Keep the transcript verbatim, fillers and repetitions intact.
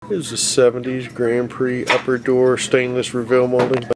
Here's the seventies Grand Prix upper door stainless reveal molding.